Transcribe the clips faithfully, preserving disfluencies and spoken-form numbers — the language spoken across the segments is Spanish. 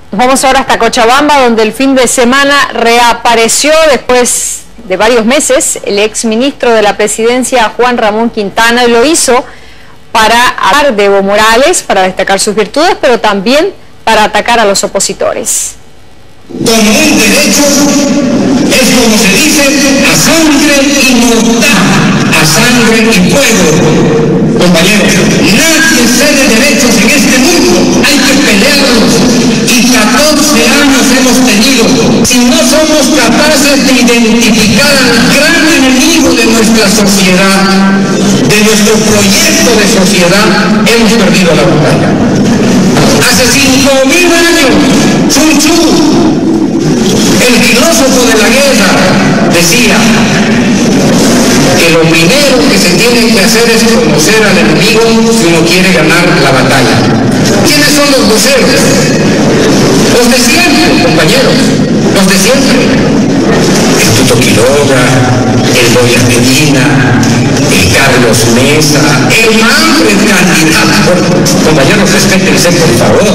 Nos vamos ahora hasta Cochabamba, donde el fin de semana reapareció después de varios meses el exministro de la presidencia, Juan Ramón Quintana, y lo hizo para hablar de Evo Morales, para destacar sus virtudes, pero también para atacar a los opositores. Como un derecho es, como se dice, a sangre inmortal, a sangre y fuego. Compañeros, nadie cede derechos en este mundo, hay que pelearlos, y catorce años hemos tenido. Si no somos capaces de identificar al gran enemigo de nuestra sociedad, de nuestro proyecto de sociedad, hemos perdido la batalla. Hace cinco mil años, Sun Tzu, el filósofo de la guerra, decía que lo primero que se tiene que hacer es conocer al enemigo si uno quiere ganar la batalla. ¿Quiénes son los voceros? Los de siempre, compañeros, los de siempre. El Tuto Quiroga, el Boyas Medina, el Carlos Mesa, el Manfred candidato. Compañeros, respétense, por favor.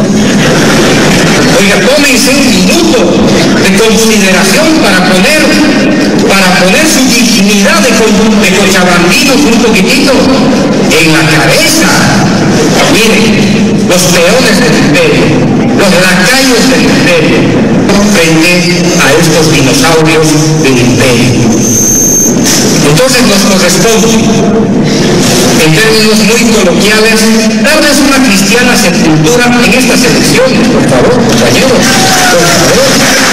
Oiga, tómense un minuto de consideración para poner, para poner su dignidad de, de cochabambinos un poquitito en la cabeza. Miren, los peones del imperio, los lacayos del imperio, frente a estos dinosaurios del imperio. Entonces nos corresponde, en términos muy coloquiales, darles una cristiana sepultura en estas elecciones, por favor, compañeros, por favor.